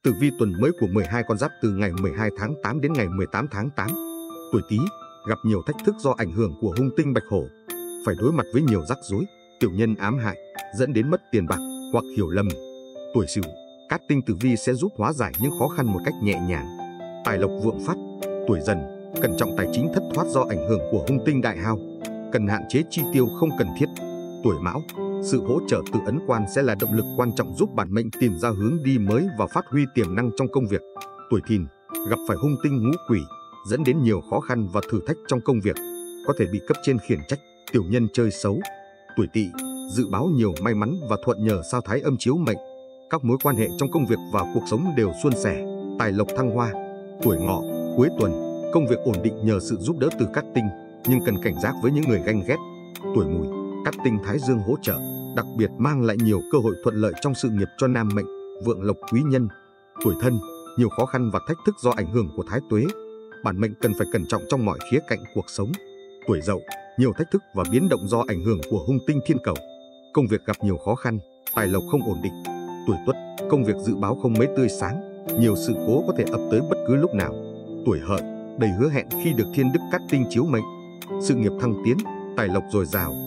Tử vi tuần mới của 12 con giáp từ ngày 12 tháng 8 đến ngày 18 tháng 8. Tuổi Tý gặp nhiều thách thức do ảnh hưởng của hung tinh Bạch Hổ, phải đối mặt với nhiều rắc rối, tiểu nhân ám hại, dẫn đến mất tiền bạc hoặc hiểu lầm. Tuổi Sửu, cát tinh tử vi sẽ giúp hóa giải những khó khăn một cách nhẹ nhàng, tài lộc vượng phát. Tuổi Dần, cẩn trọng tài chính thất thoát do ảnh hưởng của hung tinh Đại Hao, cần hạn chế chi tiêu không cần thiết. Tuổi Mão, sự hỗ trợ từ ấn quan sẽ là động lực quan trọng giúp bản mệnh tìm ra hướng đi mới và phát huy tiềm năng trong công việc. Tuổi Thìn, gặp phải hung tinh Ngũ Quỷ, dẫn đến nhiều khó khăn và thử thách trong công việc, có thể bị cấp trên khiển trách, tiểu nhân chơi xấu. Tuổi Tỵ, dự báo nhiều may mắn và thuận nhờ sao thái âm chiếu mệnh, các mối quan hệ trong công việc và cuộc sống đều suôn sẻ, tài lộc thăng hoa. Tuổi Ngọ, cuối tuần, công việc ổn định nhờ sự giúp đỡ từ cát tinh, nhưng cần cảnh giác với những người ganh ghét. Tuổi Mùi, cát tinh thái dương hỗ trợ, đặc biệt mang lại nhiều cơ hội thuận lợi trong sự nghiệp cho nam mệnh, vượng lộc quý nhân. Tuổi Thân, nhiều khó khăn và thách thức do ảnh hưởng của thái tuế, bản mệnh cần phải cẩn trọng trong mọi khía cạnh cuộc sống. Tuổi Dậu, nhiều thách thức và biến động do ảnh hưởng của hung tinh Thiên Cẩu, công việc gặp nhiều khó khăn, tài lộc không ổn định. Tuổi Tuất, công việc dự báo không mấy tươi sáng, nhiều sự cố có thể ập tới bất cứ lúc nào. Tuổi Hợi, đầy hứa hẹn khi được thiên đức cát tinh chiếu mệnh, sự nghiệp thăng tiến, tài lộc dồi dào,